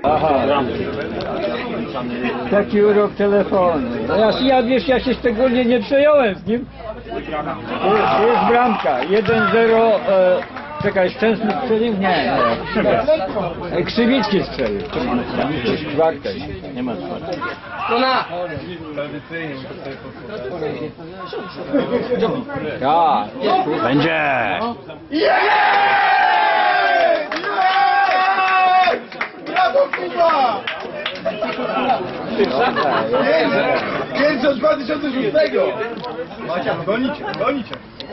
Aha. Taki urok telefonu. No ja wiesz, ja się szczególnie nie przejąłem z nim. To jest bramka. 1-0. Czekaj, Szczęsny strzelił? Nie. Krzywicki strzelił. Czwartej. Nie ma czwartej. Ja. Będzie! Brawo, Kuba! Pierwszy od 2006! Macia, gonicie, gonicie!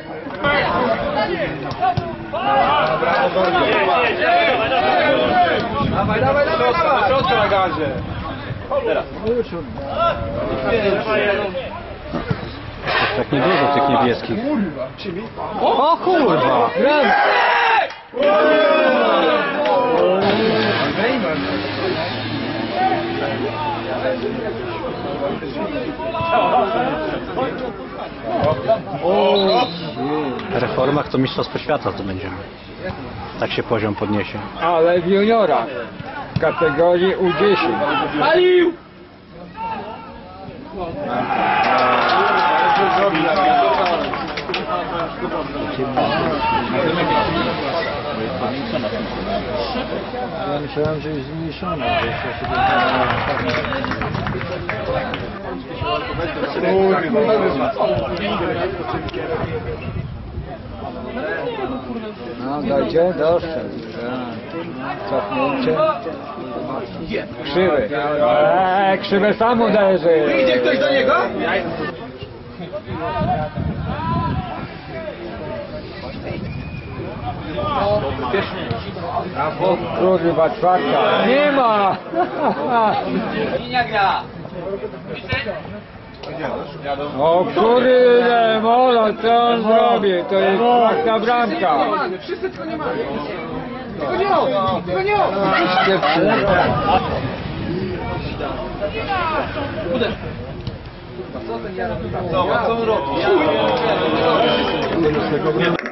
Dawaj, dawaj, dawaj! Środka na gazie! Teraz! Tak niedużo tych niebieskich. O kurwa! W reformach to mistrzostwo świata zdobędziemy. Tak się poziom podniesie. Ale w juniorach w kategorii U10. Palił! Ja myślałem, że jest zmniejszona. No dojdzie, doszedł. Cofnięcie. Krzywy. Krzywe sam uderzy. Idzie ktoś do niego? Kurwa, czwarta. Nie ma! Linia gra. O kurde, Molo, co on zrobi? To jest czwarta bramka. Wszyscy tylko nie mają. Tylko nie on! Tylko nie on! Co on robi?